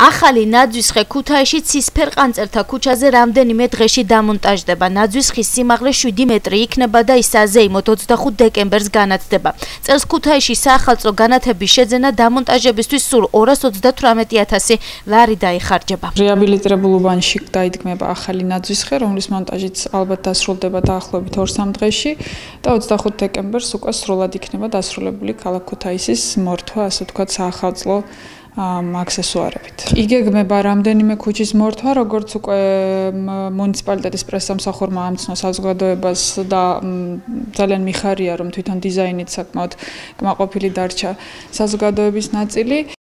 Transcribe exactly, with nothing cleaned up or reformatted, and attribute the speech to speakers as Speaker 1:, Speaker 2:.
Speaker 1: ახალი ნაძვის ხე ქუთაისში ცისფერყანწელთა ქუჩაზე რამდენიმე დღეში დამონტაჟდება. ნაძვის ხის სიმაღლე შვიდი მეტრი იქნება და ის საზეიმოდ ოცდახუთ დეკემბერს განათდება. წელს ქუთაისში საახალწლო განათების შეძენა დამონტაჟებისთვის სულ ორას ოცდათვრამეტი ათასი ლარი დაიხარჯება.
Speaker 2: რეაბილიტირებულ უბანში დაიდგმება ახალი ნაძვის ხე, რომლის მონტაჟიც ალბათ დასრულდება დაახლოებით ორ-სამ დღეში და ოცდახუთ დეკემბერს უკვე სრულად იქნება დასრულებული ქალაქ ქუთაისის მორთვა, ასე ვთქვათ, საახალწლო აქსესუარებით. იგეგმება რამდენიმე ქუჩის მორთვა, როგორც უკვე მუნიციპალიტეტის პრესსამსახურმა ამცნო საზოგადოებას და ძალიან მიხარია, რომ თვითონ დიზაინით საკმაოდ კმაყოფილი დარჩა საზოგადოების ნაწილი.